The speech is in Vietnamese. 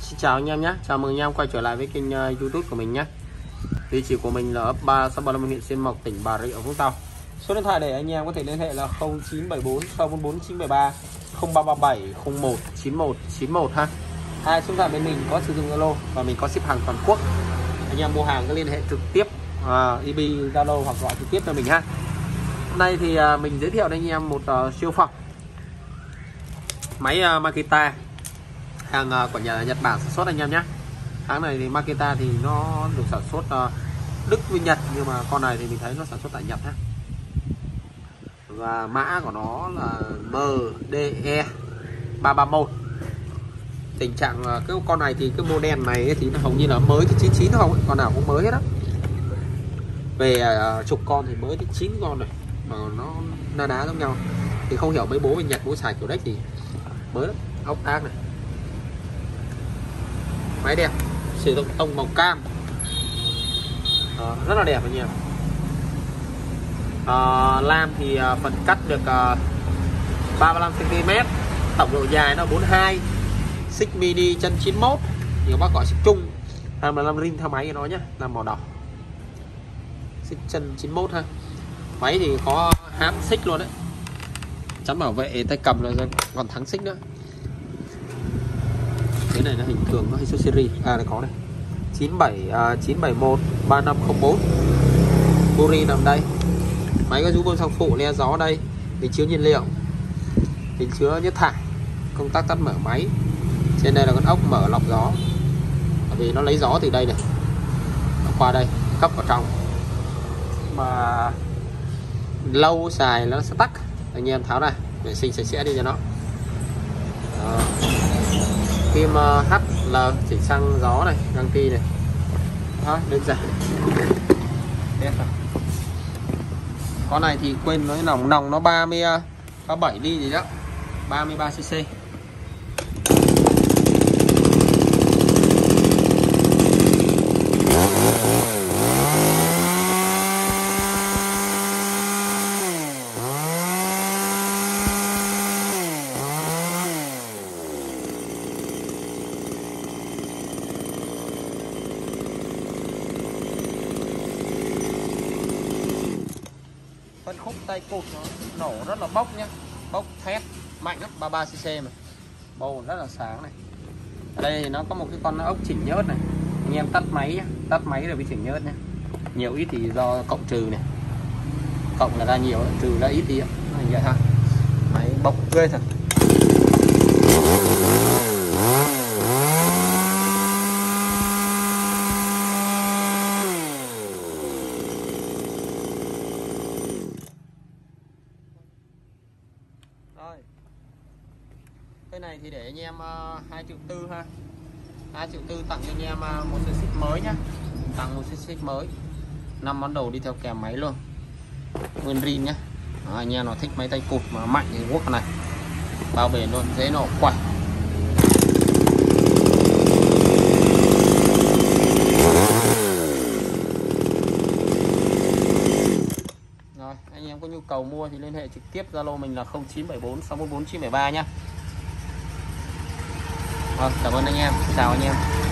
Xin chào anh em nhé, chào mừng anh em quay trở lại với kênh YouTube của mình nhé. Địa chỉ của mình là ấp 3 xã Bà Lâm, huyện Xuyên Mộc, tỉnh Bà Rịa Vũng Tàu. Số điện thoại để anh em có thể liên hệ là 0974 644 973 0337 01 91 91 ha. Hai số điện thoại bên mình có sử dụng Zalo và mình có ship hàng toàn quốc. Anh em mua hàng có liên hệ trực tiếp EB Zalo hoặc gọi trực tiếp cho mình ha. Hôm nay thì mình giới thiệu cho anh em một siêu phẩm máy Makita, hàng của nhà Nhật Bản sản xuất anh em nhé. Hãng này thì Makita thì nó được sản xuất Đức với Nhật, nhưng mà con này thì mình thấy nó sản xuất tại Nhật ha. Và mã của nó là MDE 331. Tình trạng cái con này thì cái model này thì nó hầu như là mới cái 99 không, con nào cũng mới hết á. Về chục con thì mới tới 9 con này mà nó na đá giống nhau. Thì không hiểu mấy bố bên Nhật bố xài kiểu đấy thì mới lắm. Ốc ác này, máy đẹp, sử dụng tông màu cam. Rất là đẹp anh em. Lam thì phần cắt được 35 cm, tổng độ dài nó 42, xích mini chân 91, nhiều bác gọi xích chung, 25 ring theo máy của nó nhé, là màu đỏ, xích chân 91 ha. Máy thì có hám xích luôn đấy, chắn bảo vệ tay cầm là còn thắng xích nữa. Cái này là hình thường có hình số series này có này 971 3504. Buri nằm đây. Máy có rú bơm xăng phụ, le gió đây, bình chứa nhiên liệu, bình chứa nhất thải, công tắc tắt mở máy. Trên đây là con ốc mở lọc gió, bởi vì nó lấy gió từ đây này, nó qua đây cấp vào trong, mà lâu xài nó sẽ tắc. Anh em tháo ra vệ sinh sạch sẽ đi cho nó. Kim HL chỉnh xăng gió này, găng ti này. Đó, đơn giản. Con này thì quên nói nòng nó 37 ly gì đó, 33 cc. Phân khúc tay cụt nó nổ rất là bốc nhá, bốc thét mạnh lắm, 33cc mà bầu rất là sáng này. Ở đây thì nó có một cái con ốc chỉnh nhớt này, anh em tắt máy nhá, tắt máy rồi bị chỉnh nhớt nhá. Nhiều ít thì do cộng trừ này, cộng là ra nhiều, trừ ra ít đi ạ, vậy ha. Máy bốc ghê thật. Rồi. Cái này thì để anh em 2,4 triệu ha. 2,4 triệu tặng cho anh em một sợi xích mới nhá. Tặng một sợi xích mới. 5 món đồ đi theo kèm máy luôn. Nguyên rin nhá. Đó, anh em nào thích máy tay cụt mà mạnh thì quốc này. Bao bền luôn, dễ nổ quẩy. Anh em có nhu cầu mua thì liên hệ trực tiếp Zalo mình là 0974 644 973 nhá. Cảm ơn anh em, chào anh em.